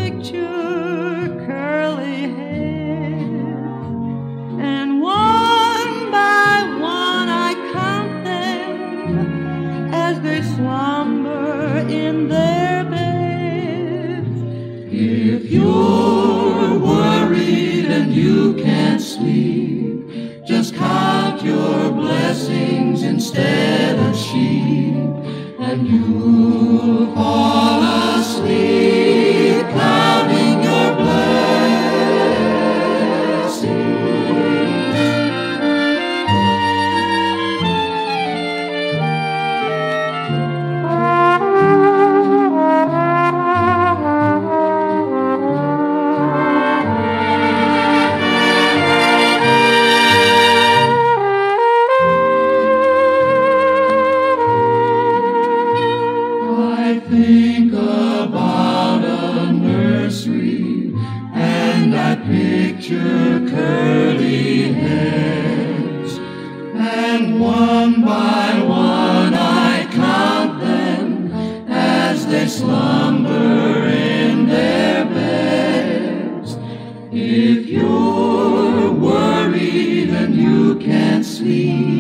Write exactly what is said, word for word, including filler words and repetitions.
picture curly hair, and one by one I count them as they slumber in their beds. If you're worried and you can't sleep, just count your blessings instead of sheep, and you'll fall asleep counting your blessings. I think about a nursery, and I picture curly heads, and one by one I count them as they slumber in their beds. If you're worried and you can't sleep,